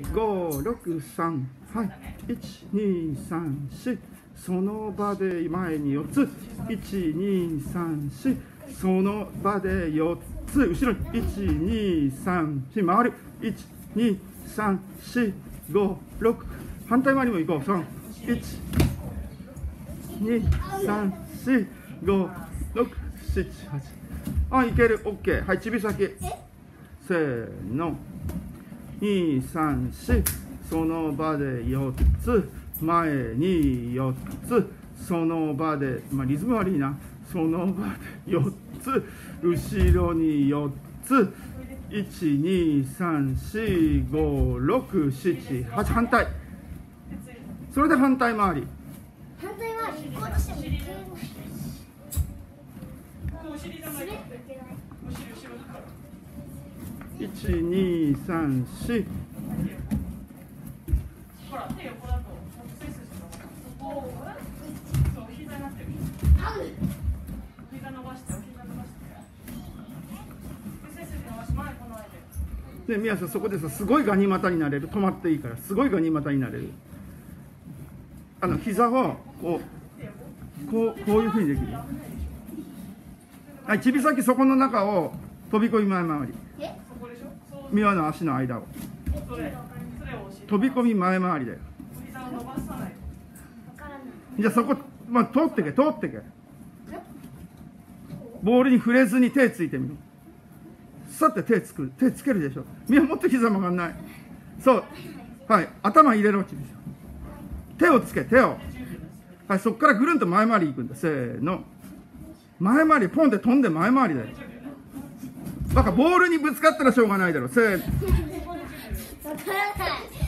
5、6、3、はい、1、2、3、4、その場で前に4つ、1、2、3、4、その場で4つ、後ろに1、2、3、4、回る、1、2、3、4、5、6、反対回りも行こう、3、1、2、3、4、5、6、7、8、あ、いける、OK、はい、指先、せーの。2、3、4、その場で4つ、前に4つ、その場で、リズム悪いな、その場で4つ、後ろに4つ、1、2、3、4、5、6、7、8、反対。それで反対回り。 反対回り行こうとしてもいけない。 1、2、3、4。 ほら、手横だと背筋のそう膝になってる。膝伸ばして、お膝伸ばして。背筋伸ばし、前この間で、宮さん、そこでさ、すごいガニ股になれる。止まっていいから、すごいガニ股になれる。膝をこういうふうにできる。はい、指先、そこの中を飛び込み前回り。ミワの足の間を飛び込み前回りだよ。じゃあそこ、通ってけ。ボールに触れずに手ついてみる。さって手つけるでしょ。ミワもっと膝曲がんない。そう、はい、頭入れろ。手をつけ、はい、そこからぐるんと前回り行くんだ。せーの、前回り、ポンって飛んで前回りだよ。バカ、ボールにぶつかったらしょうがないだろ。せーの。 わからない。